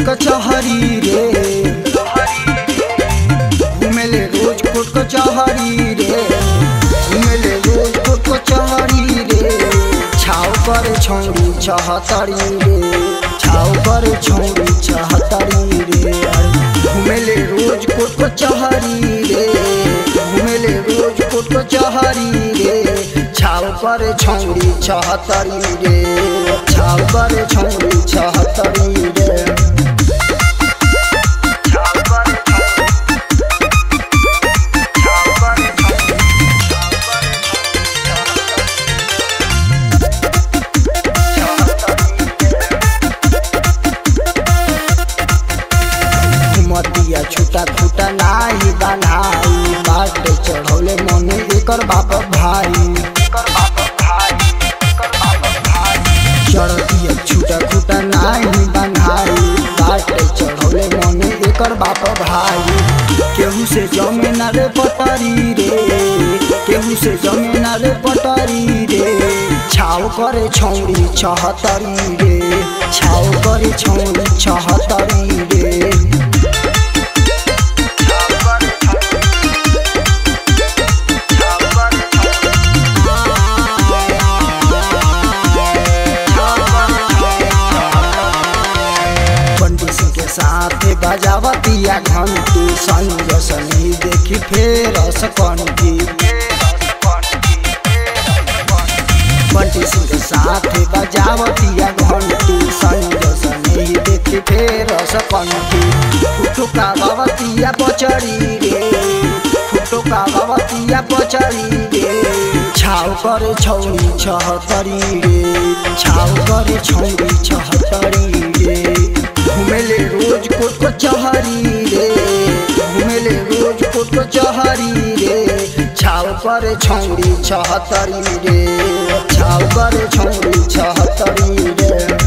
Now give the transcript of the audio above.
कचहरी रे, घूमेले रोज कोर्ट कचहरी रे, घूमेले रोज कोर्ट कचहरी रे। छाव पर छौड़ी छहतरी रे, छाव पर छौड़ी छहतरी रे। घूमेले रोज कोर्ट कचहरी रे, घूमेले रोज कोर्ट कचहरी रे। छाव पर छौड़ी छहतरी रे, छाव पर छौड़ी छहतरी रे। मतिया छूटा छूटा नाही बनाई, बाटे चढ़ौले मने एकर बाप भाई। चढ़तिया छूटा छूटा नाही बनाई, बाटे चढ़ौले मने एकर बाप भाई। केहू से जमीन रे पटरी रे, केहू से जमीन रे पटरी रे। छाव करे छौड़ी छहतरी रे, छाव करे छौड़ी छहतरी रे। साथ बजावतिया घंटी, संग सनी देखी फेर सकंठी। बंटी सिंह के साथ बजावतिया घंटी, संग सनी देखी फेर सकंठी। फुटो का बावतिया बचरी रे, फुटो का बावतिया बचरी रे। छाव करे छौड़ी छहतरी रे, छाव करे छौड़ी छहतरी रे। घूमेले रोज कोर्ट कचहरी रे, घूमेले रोज कोर्ट कचहरी रे। छाव करे छौड़ी छहतरी रे, छाव करे छौड़ी छहतरी रे।